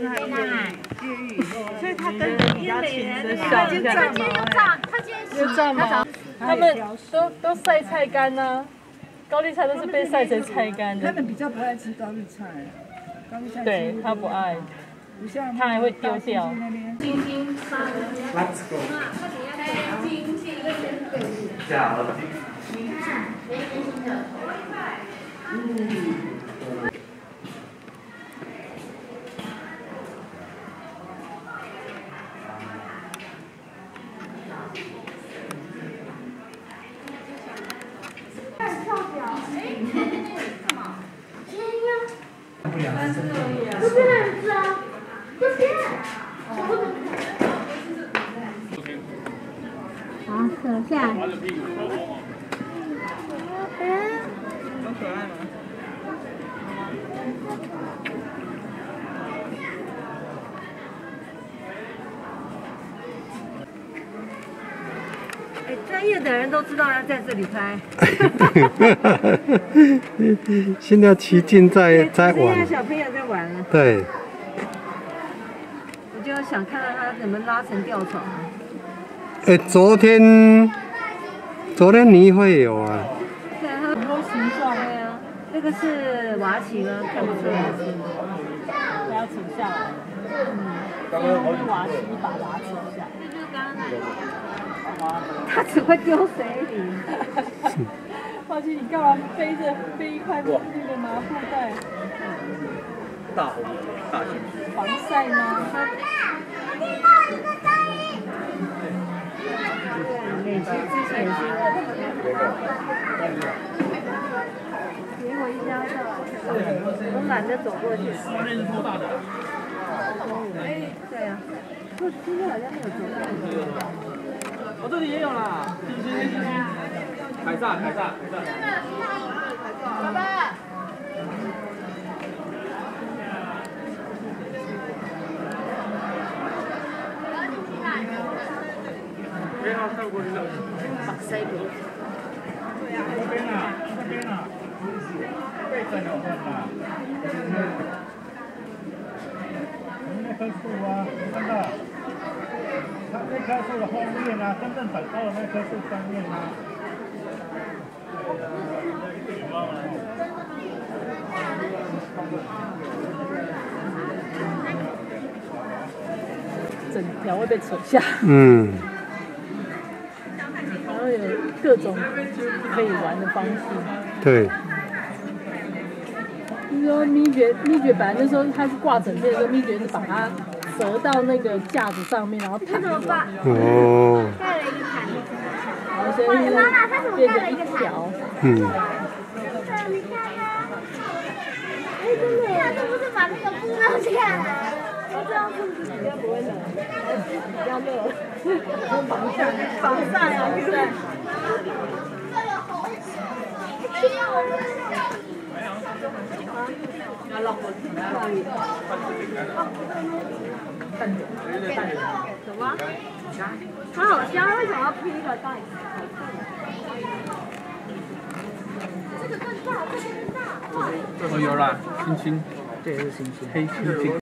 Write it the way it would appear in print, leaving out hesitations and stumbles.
他介意，所以他跟人比较亲的他今天又炸毛，他们都晒菜干呢。高丽菜都是被晒成菜干的。 他们比较不爱吃高丽菜，高丽菜对他不爱， 不像他还会丢掉。 Let's go。加了金。你看，没金星的。 这边很脏，这边。好，扯下来。 很可爱吗？ 专业的人都知道要在这里拍。 现在奇境在玩， 现在小朋友在玩了。 对。 我就想看看他怎么拉成吊床。 昨天你会有啊？ 对啊，它很多形状。对啊，那个是瓦器吗？看不出来是。 还要扯下来。用瓦器把它扯下。这就是刚刚那个。 他只会丢水里。 花姐，你干嘛背一块那个麻布袋？ 大红大青。 防晒吗？ 美琪之前是结果一家到，我懒得走过去。 那是多大的？ 对呀，今天好像没有走过去。 我这里也有啦，凯撒。爸爸。不要跳过去了。 把塞住。 这边啊。背着有份啦。那棵树啊，看到？它那棵树的后面啊，真正长高的那棵树上面啊。 整条会被扯下。 嗯。 然后有各种可以玩的方式。 对。 就是说咪觉本来那时候它是挂整片的时候，咪觉是把它折到那个架子上面，然后躺着。 哦。 盖了一个毯子。 然后现在变成一条。 嗯。 你看它。哎，真的呀，这不是把那个布弄下来？这样是不是比较不会冷？比较热。 防晒啊，对不对？要落过去， 什么？它好香，为什么要披一个袋子？这个更大， 这个有啦，青青，这也是青青，黑青青。